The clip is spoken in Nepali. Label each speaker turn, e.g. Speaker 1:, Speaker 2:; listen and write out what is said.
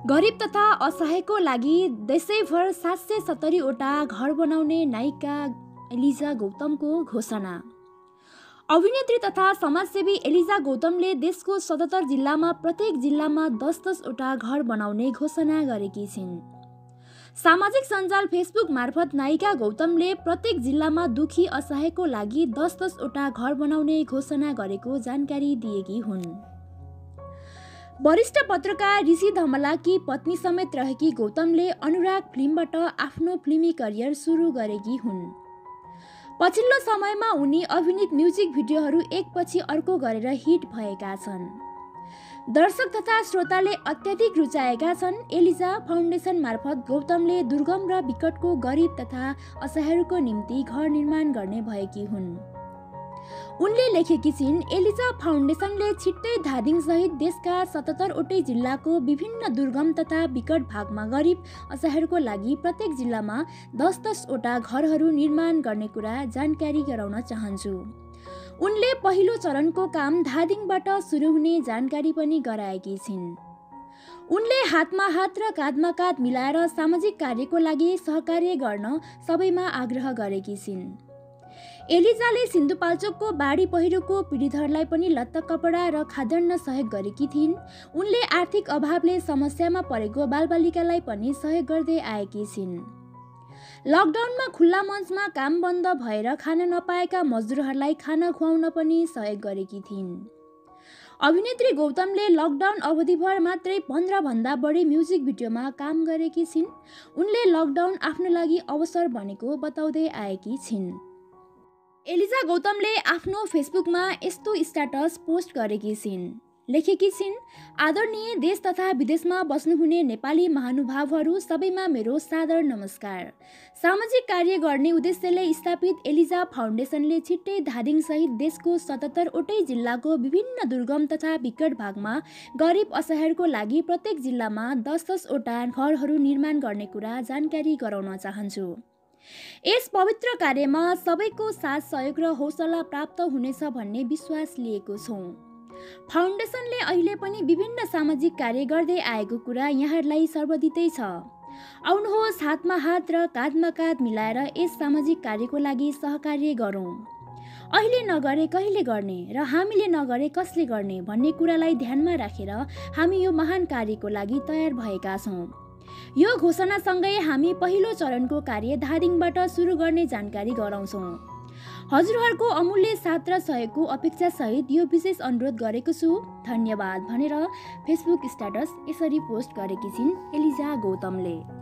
Speaker 1: गरिब तथा असहायको लागि देशैभर 770 वटा घर बनाउने नायिका एलिजा गौतमको घोषणा। अभिनेत्री तथा समाजसेवी एलिजा गौतमले देशको 77 जिल्लामा प्रत्येक जिल्लामा 10-10 वटा घर बनाउने घोषणा गरेकी छिन्। सामाजिक सञ्जाल फेसबुक मार्फत नायिका गौतमले प्रत्येक जिल्लामा दुखी असहायको लागि 10-10 वटा घर बनाउने घोषणा गरेको जानकारी दिएकी हुन्। वरिष्ठ पत्रकार ऋषि धमलाकी पत्नी समेत रहेकी गौतमले अनुराग फिल्मबाट आफ्नो फिल्मी करियर सुरु गरेकी हुन्। पछिल्लो समयमा उनी अभिनीत म्युजिक भिडियोहरू एकपछि अर्को गरेर हिट भएका छन्। दर्शक तथा श्रोताले अत्याधिक रुचाएका छन्। एलिजा फाउन्डेसन मार्फत गौतमले दुर्गम र विकटको गरिब तथा असहायको निम्ति घर निर्माण गर्ने भएकी हुन्। उनले लेखेकी छिन्, एलिजा फाउन्डेसनले छिट्टै धादिङ सहित देशका 77 वटै जिल्लाको विभिन्न दुर्गम तथा विकट भागमा गरिब असहायको लागि प्रत्येक जिल्लामा 10-10 वटा घरहरू निर्माण गर्ने कुरा जानकारी गराउन चाहन्छु। उनले पहिलो चरणको काम धादिङबाट सुरु हुने जानकारी पनि गराएकी छिन्। उनले हातमा हात र काँधमा काँध मिलाएर सामाजिक कार्यको लागि सहकार्य गर्न सबैमा आग्रह गरेकी छिन्। एलिजाले सिन्धुपाल्चोकको बाढी पहिरोको पीडितहरूलाई पनि लत्ता कपडा र खाद्यान्न सहयोग गरेकी थिइन्। उनले आर्थिक अभावले समस्यामा परेको बालबालिकालाई पनि सहयोग गर्दै आएकी छिन्। लकडाउनमा खुल्ला मञ्चमा काम बन्द भएर खान नपाएका मजदुरहरूलाई खाना खुवाउन पनि सहयोग गरेकी थिइन्। अभिनेत्री गौतमले लकडाउन अवधिभर मात्रै 15 भन्दा बढी म्युजिक भिडियोमा काम गरेकी छिन्। उनले लकडाउन आफ्नो लागि अवसर बनेको बताउँदै आएकी छिन्। एलिजा गौतमले आफ्नो फेसबुकमा यस्तो स्ट्याटस पोस्ट गरेकी छिन्। लेखेकी छिन्, आदरणीय देश तथा विदेशमा बस्नुहुने नेपाली महानुभावहरू सबैमा मेरो सादर नमस्कार। सामाजिक कार्य गर्ने उद्देश्यले स्थापित एलिजा फाउन्डेसनले छिट्टै धादिङ सहित देशको 77 वटै जिल्लाको विभिन्न दुर्गम तथा विकट भागमा गरिब असहायको लागि प्रत्येक जिल्लामा 10-10 वटा घरहरू निर्माण गर्ने कुरा जानकारी गराउन चाहन्छु। यस पवित्र कार्यमा सबैको साथ सहयोग र हौसला प्राप्त हुनेछ भन्ने विश्वास लिएको छौँ। फाउन्डेसनले अहिले पनि विभिन्न सामाजिक कार्य गर्दै आएको कुरा यहाँहरूलाई सर्वदितै छ। आउनुहोस् हातमा हात र काँधमा काँध मिलाएर यस सामाजिक कार्यको लागि सहकार्य गरौँ। अहिले नगरे कहिले गर्ने र हामीले नगरे कसले गर्ने भन्ने कुरालाई ध्यानमा राखेर हामी यो महान कार्यको लागि तयार भएका छौँ। यो घोषणासँगै हामी पहिलो चरणको कार्य धादिङबाट सुरु गर्ने जानकारी गराउँछौँ। हजुरहरूको अमूल्य साथ र सहयोगको अपेक्षा सहित यो विशेष अनुरोध गरेको छु। धन्यवाद भनेर फेसबुक स्ट्याटस यसरी पोस्ट गरेकी छिन् एलिजा गौतमले।